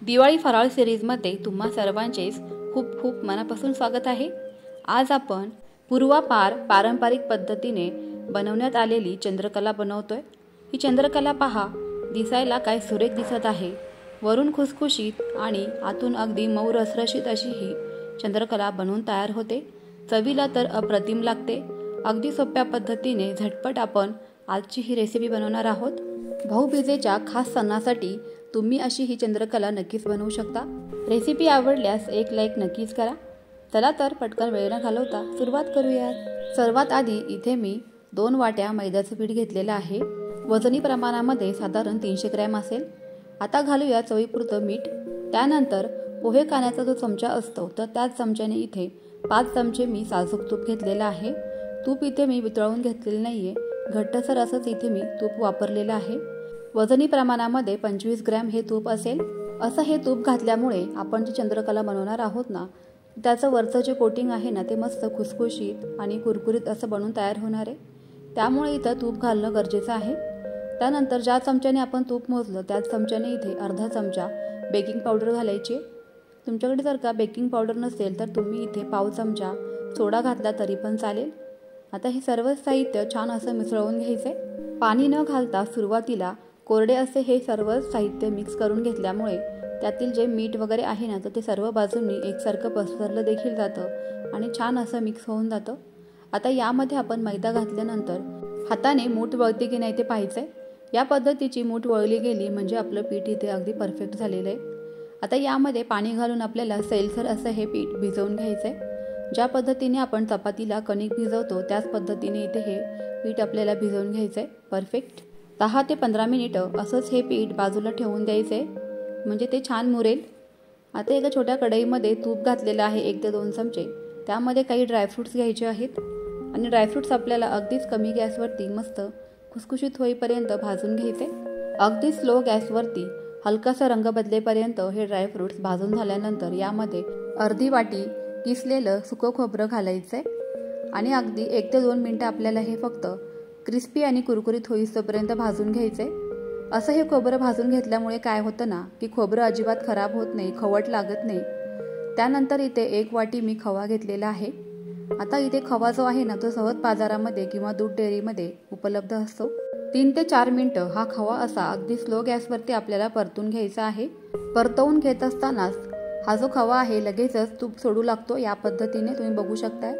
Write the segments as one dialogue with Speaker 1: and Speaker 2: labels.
Speaker 1: दिवाळी फराळ सिरीजमध्ये तुम्हा सर्वांचेच खूप खूप मनापासून स्वागत आहे। आज आपण पूर्वापार पारंपरिक पद्धतीने बनवण्यात आलेली चंद्रकला बनवतोय। ही चंद्रकला पहा, दिसायला काय सुरेख दिसत आहे। वरून खुसखुशीत आणि आतून अगदी मऊ रसरशीत अशी ही चंद्रकला बनवून तयार होते। चवीला तर अप्रतिम लागते। अगदी सोप्या पद्धतीने झटपट आपण आजची ही रेसिपी बनवणार आहोत। भाऊबीजेच्या खास सणासाठी तुम्ही अशी ही चंद्रकला नक्कीच बनवू शकता। रेसिपी आवडल्यास एक लाईक नक्कीच करा। चला तर पटकन वेळ न घालवता सुरुवात करूयात। सर्वात आधी इथे मी 2 वाट्या मैद्याचे पीठ घेतलेले आहे। वजनी प्रमाणामध्ये साधारण 300 ग्रॅम असेल। आता घालूया चवीपुरतं मीठ। त्यानंतर पोहे खाण्याचा जो चमचा असतो तर त्याच चमच्याने इथे 5 चमचे मी साजूक तूप घेतलेलं आहे। तूप इथे मी वितळवून घेतलेले नाहीये, घट्टसर असंच इथे मी तूप वापरलेलं आहे। वजनी प्रमाणामध्ये 25 ग्रॅम हे तूप असेल। असं हे तूप घातल्यामुळे आपण जी चंद्रकला बनवणार आहोत ना, त्याचं वरचं जे कोटिंग आहे ना ते मस्त खुसखुशीत आणि कुरकुरीत असं बनून तयार होणार आहे। त्यामुळे इथं तूप घालणं गरजेचं आहे। त्यानंतर ज्या चमच्याने आपण तूप मोजलं त्याच चमच्याने इथे अर्धा चमचा बेकिंग पावडर घालायची। तुमच्याकडे जर का बेकिंग पावडर नसेल तर तुम्ही इथे पाव चमचा सोडा घातला तरी पण चालेल। आता हे सर्व साहित्य छान असं मिसळून घ्यायचे। पाणी न घालता सुरुवातीला कोरडे असे हे सर्व साहित्य मिक्स करून घेतल्यामुळे त्यातील जे मीठ वगैरे आहे ना तर ते सर्व बाजूंनी एकसारखं पसरलं देखील जातं आणि छान असं मिक्स होऊन जातं। आता यामध्ये आपण मैदा घातल्यानंतर हाताने मूठ वळते की नाही ते पाहायचंय। या पद्धतीची मूठ वळली गेली म्हणजे आपलं पीठ इथे अगदी परफेक्ट झालेलं आहे। आता यामध्ये पाणी घालून आपल्याला सैलसर असं हे पीठ भिजवून घ्यायचंय। ज्या पद्धतीने आपण चपातीला कणिक भिजवतो त्याच पद्धतीने इथे हे पीठ आपल्याला भिजवून घ्यायचंय परफेक्ट। 10 ते 15 मिनिटं असंच हे पीठ बाजूला ठेवून द्यायचंय म्हणजे ते छान मुरेल। आता एका छोट्या कढईमध्ये तूप घातलेलं आहे 1 ते 2 चमचे। त्यामध्ये काही ड्रायफ्रुट्स घ्यायचे आहेत आणि ड्रायफ्रुट्स आपल्याला अगदीच कमी गॅसवरती मस्त खुसखुशीत होईपर्यंत भाजून घ्यायचे। अगदी स्लो गॅसवरती हलकासा रंग बदलेपर्यंत हे ड्रायफ्रुट्स भाजून झाल्यानंतर यामध्ये अर्धी वाटी किसलेलं सुकं खोबरं घालायचंय आणि अगदी 1 ते 2 मिनिटं आपल्याला हे फक्त क्रिस्पी आणि कुरकुरीत होईपर्यंत भाजून घ्यायचंय। असं हे खोबरं भाजून घेतल्यामुळे काय होतं ना की खोबरं अजिबात खराब होत नाही, खवट लागत नाही। त्यानंतर इथे 1 वाटी मी खवा घेतलेला आहे। आता इथे खवा जो आहे ना तो सहज बाजारामध्ये किंवा दूध डेअरीमध्ये उपलब्ध असतो। 3 ते 4 मिनिटं हा खवा असा अगदी स्लो गॅसवरती आपल्याला परतून घ्यायचा आहे। परतवून घेत असतानाच हा जो खवा आहे लगेचच तूप सोडू लागतो। या पद्धतीने तुम्ही बघू शकताय।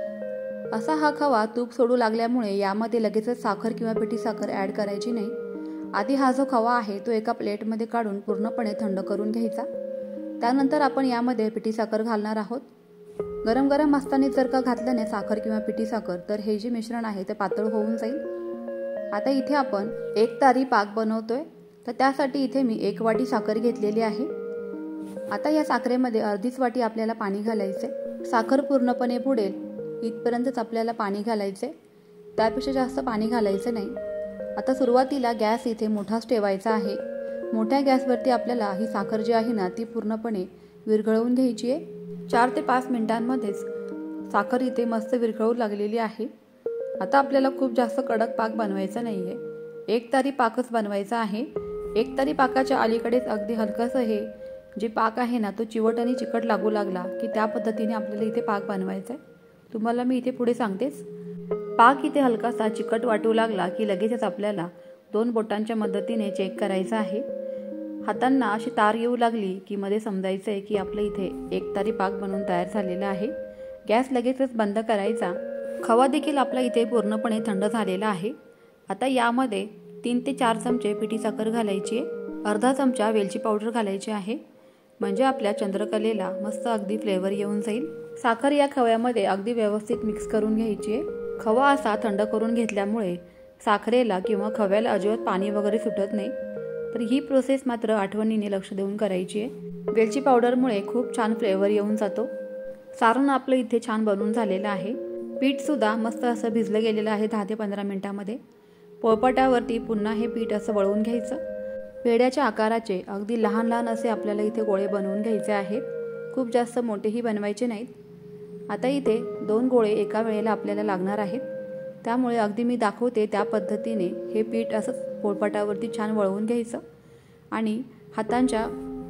Speaker 1: असा हा खवा तूप सोडू लागल्यामुळे यामध्ये लगेचच साखर किंवा पिठी साखर ॲड करायची नाही। आधी हा जो खवा आहे तो एका प्लेटमध्ये काढून पूर्णपणे थंड करून घ्यायचा। त्यानंतर आपण यामध्ये पिठी साखर घालणार आहोत। गरम गरम असताना जर का घातल्याने साखर किंवा पिठी साखर तर हे जे मिश्रण आहे ते पातळ होऊन जाईल। आता इथे आपण 1 तारी पाक बनवतोय तर त्यासाठी इथे मी 1 वाटी साखर घेतलेली आहे। आता या साखरेमध्ये अर्धीच वाटी आपल्याला पाणी घालायचे। साखर पूर्णपणे बुडेल इथपर्यंतच आपल्याला पाणी घालायचे, त्यापेक्षा जास्त पाणी घालायचं नाही। आता सुरुवातीला गॅस इथे मोठाच ठेवायचा आहे। मोठ्या गॅसवरती आपल्याला ही साखर जी आहे ना ती पूर्णपणे विरघळवून घ्यायची आहे। 4 ते 5 मिनिटांमध्येच साखर इथे मस्त विरघळू लागलेली आहे। आता आपल्याला खूप जास्त कडक पाक बनवायचा नाहीये, 1 तारी पाकच बनवायचा आहे। 1 तारी पाकाच्या अलीकडेच अगदी हलकंसं हे जे पाक आहे ना तो चिवट आणि चिकट लागू लागला की त्या पद्धतीने आपल्याला इथे पाक बनवायचा आहे। तुम्हाला मी इथे पुढे सांगतेच। पाक इथे हलकासा चिकट वाटू लागला की लगेचच आपल्याला 2 बोटांच्या मदतीने चेक करायचं आहे। हातांना अशी तार येऊ लागली की मध्ये समजायचं आहे की आपलं इथे 1 तारी पाक बनवून तयार झालेला आहे। गॅस लगेचच बंद करायचा। खवा देखील आपला इथे पूर्णपणे थंड झालेला आहे। आता यामध्ये 3 ते 4 चमचे पिठी साखर घालायची आहे। अर्धा चमचा वेलची पावडर घालायची आहे म्हणजे आपल्या चंद्रकलेला मस्त अगदी फ्लेवर येऊन जाईल। साखर या खव्यामध्ये अगदी व्यवस्थित मिक्स करून घ्यायची आहे। खवा असा थंड करून घेतल्यामुळे साखरेला किंवा खव्याला अजिबात पाणी वगैरे सुटत नाही। तर ही प्रोसेस मात्र आठवणीने लक्ष देऊन करायची आहे। वेलची पावडरमुळे खूप छान फ्लेवर येऊन जातो। सारण आपलं इथे छान बनवून झालेलं आहे। पीठ सुद्धा मस्त असं भिजलं गेलेलं आहे 10 ते 15 मिनिटांमध्ये। पोळपाटावरती पुन्हा हे पीठ असं वळवून घ्यायचं। पेढ्याच्या आकाराचे अगदी लहान लहान असे आपल्याला इथे गोळे बनवून घ्यायचे आहेत, खूप जास्त मोठेही बनवायचे नाहीत। आता इथे 2 गोळे एका वेळेला आपल्याला लागणार आहेत, त्यामुळे अगदी मी दाखवते त्या पद्धतीने हे पीठ असं पोळपाटावरती छान वळवून घ्यायचं आणि हातांच्या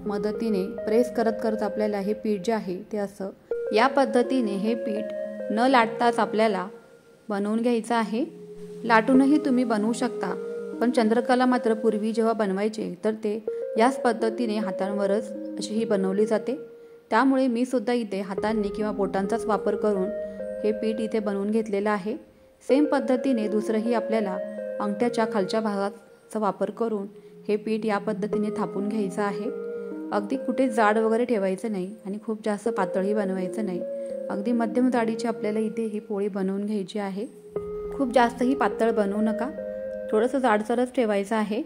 Speaker 1: मदतीने प्रेस करत करत आपल्याला हे पीठ जे आहे ते असं या पद्धतीने हे पीठ न लाटताच आपल्याला बनवून घ्यायचं आहे. लाटूनही तुम्ही बनवू शकता, पण चंद्रकला मात्र पूर्वी जेव्हा बनवायचे तर ते याच पद्धतीने हातांवरच अशी ही बनवली जाते. त्यामुळे मी सुद्धा इथे हातांनी किंवा बोटांचाच वापर करून हे पीठ इथे बनवून घेतलेलं आहे. सेम पद्धतीने दुसरंही आपल्याला अंगठ्याच्या खालच्या भागाचा वापर करून हे पीठ या पद्धतीने थापून घ्यायचं आहे. अगदी कुठे जाड वगैरे ठेवायचं नाही आणि खूप जास्त पातळही बनवायचं नाही. अगदी मध्यम जाडीची आपल्याला इथे ही पोळी बनवून घ्यायची आहे. खूप जास्तही पातळ बनवू नका, थोडंसं जाडसरच ठेवायचं आहे.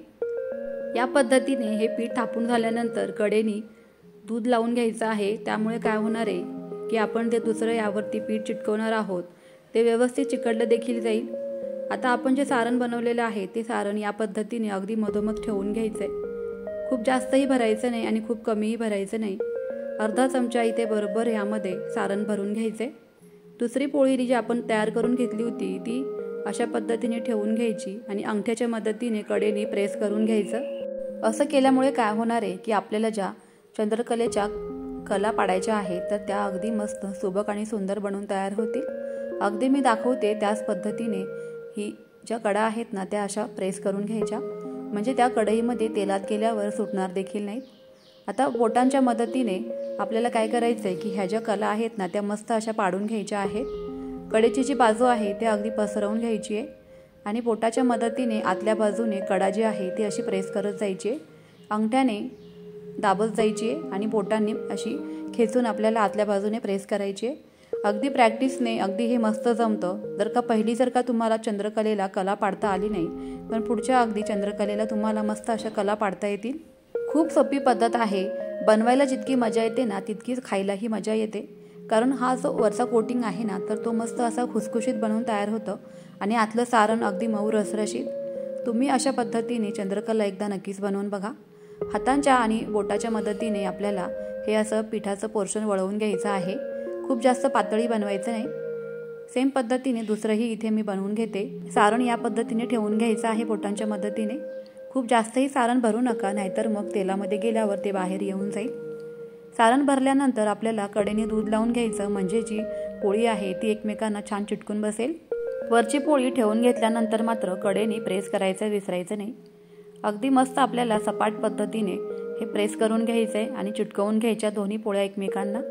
Speaker 1: या पद्धतीने हे पीठ थापून झाल्यानंतर कडेनी दूध लावून घ्यायचं आहे. त्यामुळे काय होणार आहे की आपण ते दुसरं यावरती पीठ चिटकवणार आहोत ते व्यवस्थित चिकटलं देखील जाईल. आता आपण जे सारण बनवलेलं आहे ते सारण या पद्धतीने अगदी मधोमध ठेवून घ्यायचं आहे. खूप जास्तही भरायचं नाही आणि खूप कमीही भरायचं नाही. अर्धा चमचा इथे बरोबर यामध्ये सारण भरून घ्यायचे. दुसरी पोळी जी आपण तयार करून घेतली होती ती अशा पद्धतीने ठेवून घ्यायची आणि अंगठ्याच्या मदतीने कडेने प्रेस करून घ्यायचं. असं केल्यामुळे काय होणार आहे की आपल्याला ज्या चंद्रकलेच्या कला पाडायच्या आहेत तर त्या अगदी मस्त सुबक आणि सुंदर बनून तयार होतील. अगदी मी दाखवते त्याच पद्धतीने ही ज्या कडा आहेत ना त्या अशा प्रेस करून घ्यायच्या, म्हणजे त्या कढईमध्ये तेलात गेल्यावर सुटणार देखील नाहीत. आता बोटांच्या मदतीने आपल्याला काय करायचं आहे की ह्या ज्या कला आहेत ना त्या मस्त अशा पाडून घ्यायच्या आहेत. कडेची जी बाजू आहे ते अगदी पसरवून घ्यायची आहे आणि बोटाच्या मदतीने आतल्या बाजूने कडा जी आहे ती अशी प्रेस करत जायची आहे. अंगठ्याने दाबत जायची आहे आणि बोटांनी अशी खेचून आपल्याला आतल्या बाजूने प्रेस करायची आहे. अगदी प्रॅक्टिसने अगदी हे मस्त जमतं. जर का तुम्हाला चंद्रकलेला कला पाडता आली नाही, पण पुढच्या अगदी चंद्रकलेला तुम्हाला मस्त अशा कला पाडता येतील. खूप सोपी पद्धत आहे. बनवायला जितकी मजा येते ना तितकीच खायलाही मजा येते. कारण हा जो वरचा कोटिंग आहे ना तर तो मस्त असा खुसखुशीत बनवून तयार होतं आणि आतलं सारण अगदी मऊ रसरशीत. तुम्ही अशा पद्धतीने चंद्रकला एकदा नक्कीच बनवून बघा. हातांच्या आणि बोटाच्या मदतीने आपल्याला हे असं पिठाचं पोर्शन वळवून घ्यायचं आहे. खूप जास्त पातळी बनवायचं नाही. सेम पद्धतीने दुसरंही इथे मी बनवून घेते. सारण या पद्धतीने ठेवून घ्यायचं आहे बोटांच्या मदतीने. खूप जास्तही सारण भरू नका, नाहीतर मग तेलामध्ये गेल्यावर ते बाहेर येऊन जाईल. सारण भरल्यानंतर आपल्याला कडेने दूध लावून घ्यायचं, म्हणजे जी पोळी आहे ती एकमेकांना छान चिटकून बसेल. वरची पोळी ठेवून घेतल्यानंतर मात्र कडेने प्रेस करायचं विसरायचं नाही. अगदी मस्त आपल्याला सपाट पद्धतीने हे प्रेस करून घ्यायचंय आणि चिटकवून घ्यायच्या दोन्ही पोळ्या एकमेकांना.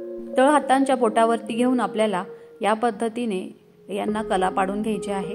Speaker 1: तळ हातांच्या बोटावरती घेऊन आपल्याला या पद्धतीने यांना कला पाडून घ्यायची आहे.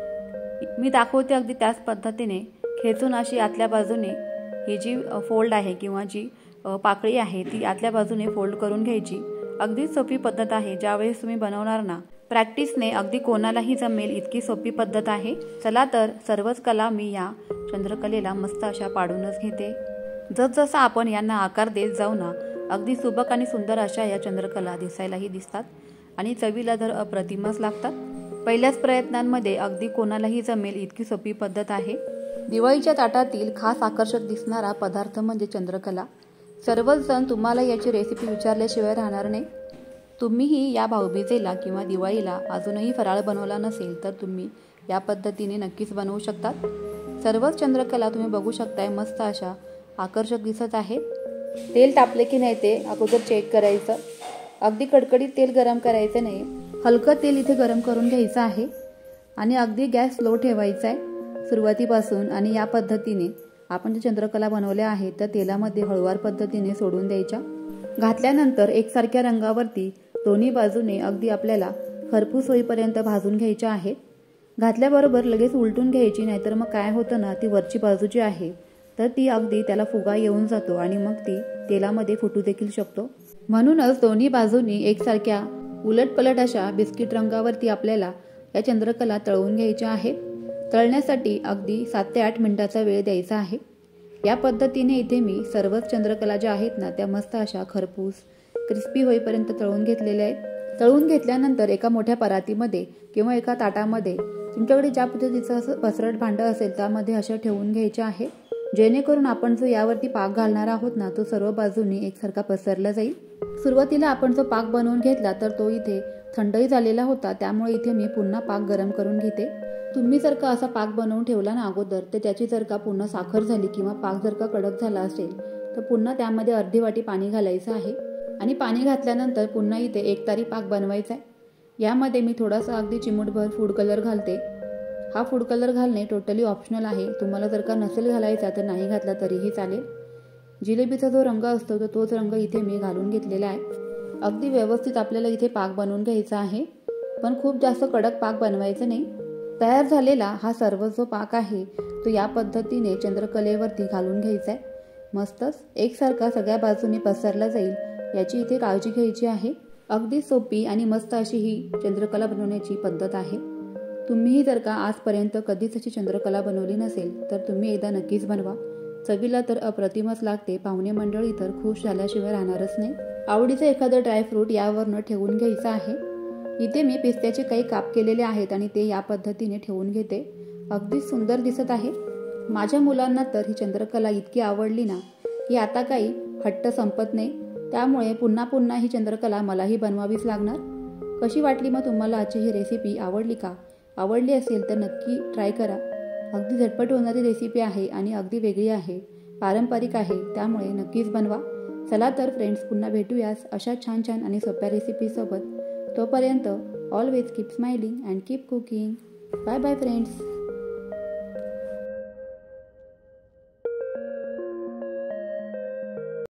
Speaker 1: मी दाखवते अगदी त्याच पद्धतीने खेचून अशी आतल्या बाजूने ही जी फोल्ड आहे किंवा जी पाकळी आहे ती आतल्या बाजूने फोल्ड करून घ्यायची. अगदी सोपी पद्धत आहे. ज्यावेळेस तुम्ही बनवणार ना प्रॅक्टिसने अगदी कोणालाही जमेल इतकी सोपी पद्धत आहे. चला तर सर्वच कला मी या चंद्रकलेला मस्त अशा पाडूनच घेते. जसजसा आपण यांना आकार देत जाऊ ना अगदी सुबक आणि सुंदर अशा या चंद्रकला दिसायलाही दिसतात आणि चवीला तर अप्रतिमच लागतात. पहिल्याच प्रयत्नांमध्ये अगदी कोणालाही जमेल इतकी सोपी पद्धत आहे. दिवाळीच्या ताटातील खास आकर्षक दिसणारा पदार्थ म्हणजे चंद्रकला. सर्वच जण तुम्हाला याची रेसिपी विचारल्याशिवाय राहणार नाही. तुम्हीही या भाऊबीजेला किंवा दिवाळीला अजूनही फराळ बनवला नसेल तर तुम्ही या पद्धतीने नक्कीच बनवू शकतात. सर्वच चंद्रकला तुम्ही बघू शकताय मस्त अशा आकर्षक दिसत आहेत. तेल तापले की नाही ते अगोदर चेक करायचं. अगदी कडकडीत तेल गरम करायचं नाही, हलकं तेल इथे गरम करून घ्यायचं आहे आणि अगदी गॅस स्लो ठेवायचा आहे सुरुवातीपासून. आणि या पद्धतीने आपण जे चंद्रकला बनवल्या आहेत त्या तेलामध्ये हळूवार पद्धतीने सोडून द्यायच्या. घातल्यानंतर एकसारख्या रंगावरती दोन्ही बाजूने अगदी आपल्याला खरपूस होईपर्यंत भाजून घ्यायच्या आहेत. घातल्याबरोबर लगेच उलटून घ्यायची, नाहीतर मग काय होतं ना ती वरची बाजू जी आहे तर ती अगदी त्याला फुगा येऊन जातो आणि मग ती तेलामध्ये फुटू देखील शकतो. म्हणूनच दोन्ही बाजूनी एकसारख्या उलटपलट अशा बिस्किट रंगावरती आपल्याला या चंद्रकला तळून घ्यायच्या आहेत. तळण्यासाठी अगदी 7 ते 8 मिनिटाचा वेळ द्यायचा आहे. या पद्धतीने इथे मी सर्वच चंद्रकला ज्या आहेत ना त्या मस्त अशा खरपूस क्रिस्पी होईपर्यंत तळून घेतलेल्या आहेत. तळून घेतल्यानंतर एका मोठ्या परातीमध्ये किंवा एका ताटामध्ये तुमच्याकडे ज्या पद्धतीचं असं पसरट भांडं असेल त्यामध्ये अशा ठेवून घ्यायच्या आहे, जेणेकरून आपण जो यावरती पाक घालणार आहोत ना तो सर्व बाजूनी एकसारखा पसरला जाईल. सुरुवातीला आपण जो पाक बनवून घेतला तर तो इथे थंडही झालेला होता, त्यामुळे इथे मी पुन्हा पाक गरम करून घेते. तुम्ही जर का असा पाक बनवून ठेवला ना अगोदर तर त्याची जर का पुन्हा साखर झाली किंवा पाक जर का कडक झाला असेल तर पुन्हा त्यामध्ये अर्धी वाटी पाणी घालायचं आहे आणि पाणी घातल्यानंतर पुन्हा इथे एक तारी पाक बनवायचा आहे। यामध्ये मी थोडासा अगदी चिमूटभर फूड कलर घालते। हा फूड कलर घालणे टोटली ऑप्शनल आहे, तुम्हाला जर का नसेल घालायचा तर नाही घातला तरीही चालेल। जिलेबीचा जो रंग असतो तर तोच रंग इथे मी घालून घेतलेला आहे। अगदी व्यवस्थित आपल्याला इथे पाक बनवून घ्यायचा आहे, पण खूप जास्त कडक पाक बनवायचा नाही। तयार झालेला हा सर्व जो पाक आहे तो या पद्धतीने चंद्रकलेवरती घालून घ्यायचा आहे। मस्तच एकसारखा सगळ्या बाजूने पसरला जाईल याची इथे काळजी घ्यायची आहे। अगदी सोपी आणि मस्त अशी ही चंद्रकला बनवण्याची पद्धत आहे। तुम्हीही जर का आजपर्यंत कधीच अशी चंद्रकला बनवली नसेल तर तुम्ही एकदा नक्कीच बनवा। चवीला तर अप्रतिमच लागते, पाहुणे मंडळी तर खुश झाल्याशिवाय राहणारच नाही। आवडीचं एखादं ड्रायफ्रूट यावरनं ठेवून घ्यायचं आहे। इथे मी पिस्त्याचे काही काप केलेले आहेत आणि ते या पद्धतीने ठेवून घेते। अगदी सुंदर दिसत आहे। माझ्या मुलांना तर ही चंद्रकला इतकी आवडली ना की आता काही हट्ट संपत नाही, त्यामुळे पुन्हा पुन्हा ही चंद्रकला मलाही बनवावीच लागणार। कशी वाटली मग तुम्हाला आजची ही रेसिपी? आवडली का? आवडली असेल तर नक्की ट्राय करा। अगदी झटपट होणारी रेसिपी आहे आणि अगदी वेगळी आहे, पारंपरिक आहे, त्यामुळे नक्कीच बनवा। चला तर फ्रेंड्स, पुन्हा भेटूयास अशा छान छान आणि सोप्या रेसिपीसोबत। तोपर्यंत always keep smiling and keep cooking. Bye bye friends.